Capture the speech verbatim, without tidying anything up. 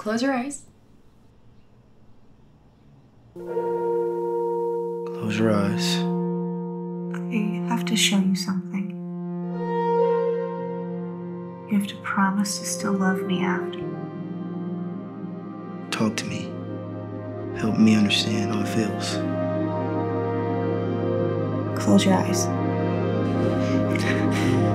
Close your eyes. Close your eyes. I have to show you something. You have to promise to still love me after. Talk to me. Help me understand how it feels. Close your eyes.